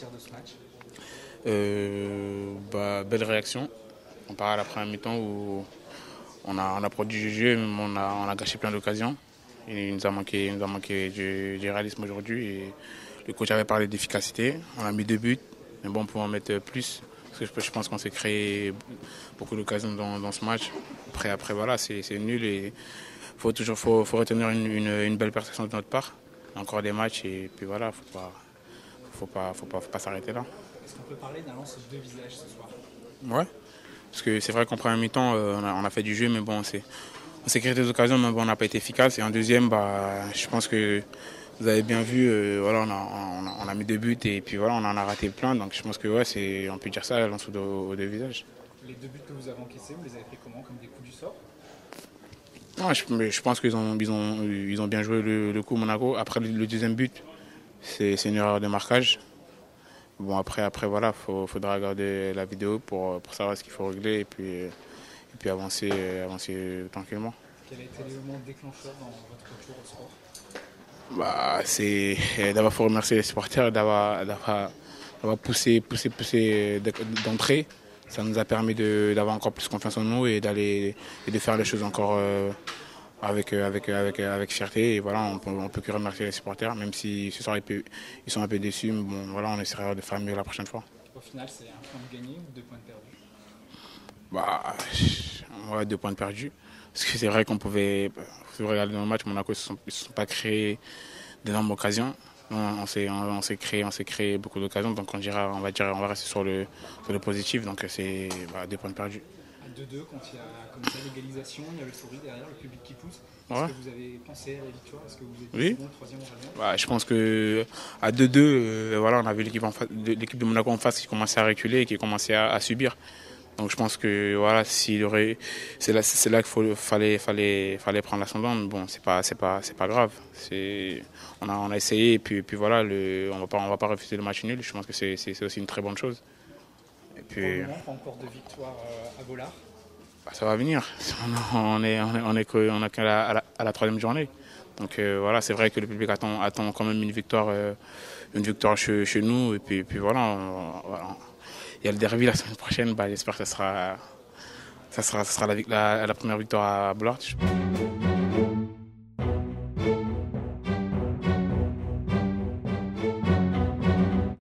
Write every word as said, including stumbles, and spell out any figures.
ressortir de ce match? euh, bah, Belle réaction. Comparé à la première mi-temps où on a, on a produit du jeu, mais on a, on a gâché plein d'occasions. Il nous a manqué, il nous a manqué du, du réalisme aujourd'hui. Et le coach avait parlé d'efficacité. On a mis deux buts, mais bon, on peut en mettre plus. Parce que je pense qu'on s'est créé beaucoup d'occasions dans, dans ce match. Après, après voilà, c'est nul et il faut toujours faut, faut retenir une, une, une belle prestation de notre part. Encore des matchs et puis voilà, il ne faut pas, faut pas, faut pas, faut pas s'arrêter là. Est-ce qu'on peut parler d'un lance de deux visages ce soir? Ouais, parce que c'est vrai qu'en première mi-temps, euh, on, a, on a fait du jeu, mais bon, on s'est créé des occasions, mais bon, on n'a pas été efficace. Et en deuxième, bah, je pense que vous avez bien vu, euh, voilà, on, a, on, a, on a mis deux buts et puis voilà, on en a raté plein. Donc je pense que ouais, on peut dire ça, lance aux deux visages. Les deux buts que vous avez encaissés, vous les avez pris comment? Comme des coups du sort? Non, je, je pense qu'ils ont, ils ont, ils ont bien joué le, le coup Monaco. Après le, le deuxième but, c'est une erreur de marquage. Bon, après, après voilà, il faudra regarder la vidéo pour, pour savoir ce qu'il faut régler et puis, et puis avancer, avancer tranquillement. Quel a été l'élément déclencheur dans votre retour au sport? Bah, c'est d'abord faut remercier les supporters d'avoir poussé, poussé, poussé d'entrée. Ça nous a permis d'avoir encore plus confiance en nous et d'aller et de faire les choses encore euh, avec, avec, avec, avec fierté. Et voilà, on peut, on peut que remercier les supporters, même si ce soir ils, peut, ils sont un peu déçus. Mais bon, voilà, on essaiera de faire mieux la prochaine fois. Au final, c'est un point de gagné ou deux points de perdu? Bah, ouais, deux points de perdu. Parce que c'est vrai qu'on pouvait, si vous regardez dans le match, Monaco ne se, se sont pas créés d'énormes occasions. On, on s'est on, on créé, créé beaucoup d'occasions, donc on, dira, on, va dire, on va rester sur le, sur le positif, donc c'est bah, deux points de perdu. À deux deux, quand il y a comme ça l'égalisation, il y a l'euphorie derrière, le public qui pousse. Est-ce ouais. que vous avez pensé à la victoire? Est-ce que vous êtes oui. second, troisième au Radiant? Bah, je pense qu'à deux deux, euh, voilà, on avait l'équipe de, de Monaco en face qui commençait à reculer et qui commençait à, à subir. Donc je pense que voilà, s'il aurait, c'est là, c'est là qu'il fallait, fallait, fallait prendre l'ascendant. Mais bon, c'est pas, c'est pas, c'est pas grave. C'est, on a, on a essayé et puis, puis voilà, le, on va pas, on va pas refuser le match nul. Je pense que c'est, c'est aussi une très bonne chose. Et puis, pour le moment, pas encore de victoire à Bollard. Bah, ça va venir. On est, on est, on est, on est qu'à la, à la, à la troisième journée. Donc euh, voilà, c'est vrai que le public attend, attend quand même une victoire, euh, une victoire chez, chez nous. Et puis, puis voilà. On, voilà. Il y a le derby la semaine prochaine, bah, j'espère que ça sera, ça sera, ça sera la, la, la première victoire à Bollard.